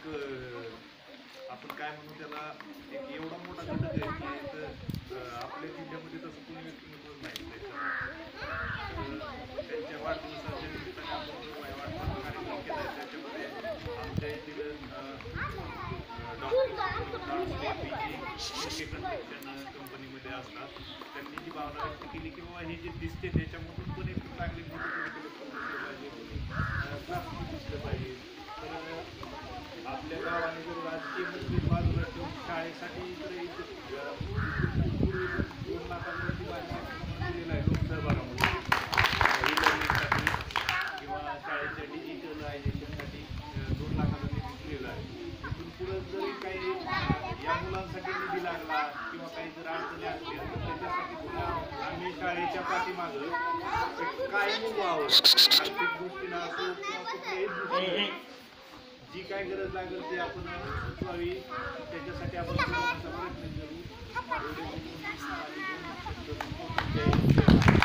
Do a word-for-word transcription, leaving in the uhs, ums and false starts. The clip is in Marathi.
आपण काय म्हणू त्याला एक एवढा मोठा घटक आहे की आपल्या जिल्ह्यामध्ये तसं कोणी व्यक्तिमत्व नाही. त्यांच्या वाढदिवसाच्या निमित्ताने आपण वाटपाचा कार्यक्रम केला आहे. त्याच्यामध्ये आमच्या येथील डॉक्टर कन्स्ट्रक्शन कंपनीमध्ये असतात. त्यांनी जी भावना व्यक्त केली की बाबा हे जे दिसते त्याच्यामधून पण एक चांगली मोठी पाहिजे, प्लास्टिक दिसलं पाहिजे. तर आपल्या गावाने जर राजकीय मतभेद बाजूला ठेवून शाळेसाठी तर दोन लाखांवरती दिलेला आहे लोकसहभागामध्ये ई लर्निंगसाठी किंवा शाळेच्या डिजिटलायझेशनसाठी दोन लाखाचा निधी दिलेला आहे. इथून पुढं जरी काही या मुलांसाठी निधी लागला किंवा काही जर अडचणी असतील तर त्याच्यासाठी पुन्हा आम्ही शाळेच्या पाठीमागं कायम उभं आहोत. आर्थिक दृष्टीनं असो किंवा कुठल्याही दृष्टीने जी काय गरज लागेल ती आपण सुचवावी, त्याच्यासाठी आपण प्रयत्न करू.